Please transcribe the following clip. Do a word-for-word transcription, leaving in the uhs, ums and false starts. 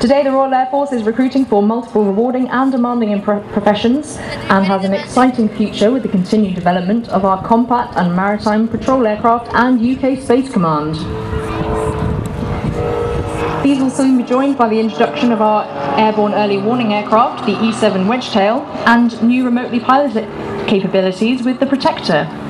Today, the Royal Air Force is recruiting for multiple rewarding and demanding pro professions and has an exciting future with the continued development of our combat and maritime patrol aircraft and U K Space Command. These will soon be joined by the introduction of our airborne early warning aircraft, the E seven Wedgetail, and new remotely piloted capabilities with the Protector.